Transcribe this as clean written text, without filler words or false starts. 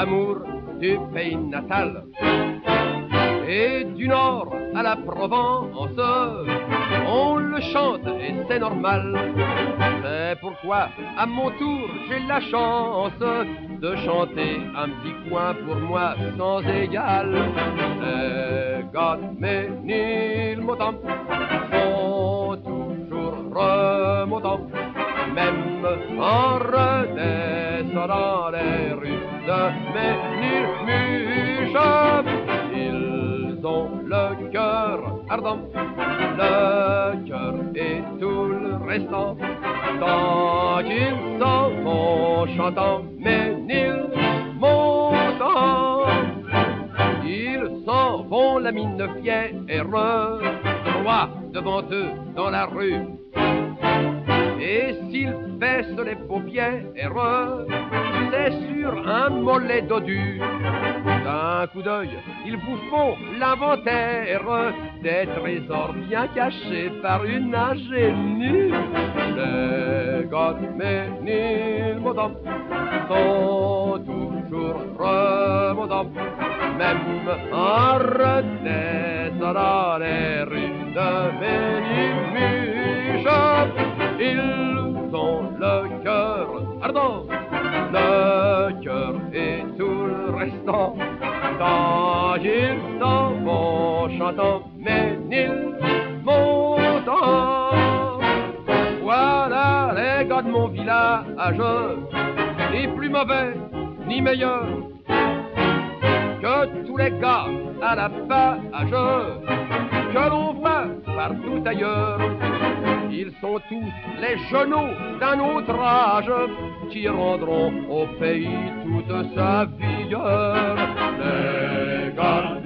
l'amour du pays natal. Et du nord à la Provence, on le chante et c'est normal. C'est pourquoi, à mon tour, j'ai la chance de chanter un petit coin pour moi sans égal. Les gars de Ménilmontant sont toujours remontants, même en redescendant les rues de Ménilmuche. Ils ont le cœur ardent, le cœur et tout le restant, tant qu'ils s'en vont chantant Ménilmontant. Ils s'en vont la mine fière, droit devant eux dans la rue. Et s'ils baissent les paupières, c'est sur un mollet dodu. D'un coup d'œil, ils vous font l'inventaire des trésors bien cachés par une ingénue. Les gars de Ménilmontant sont toujours remontants, même en redescendant les rues de Ménilmuche. Ils ont le cœur ardent, le cœur et tout le restant, quand ils s'en vont chantant Ménilmontant. Voilà les gars de mon village, ni plus mauvais ni meilleurs que tous les gars à la page que l'on voit partout ailleurs. Ils sont tous les genoux d'un autre âge qui rendront au pays toute sa vigueur. Les gars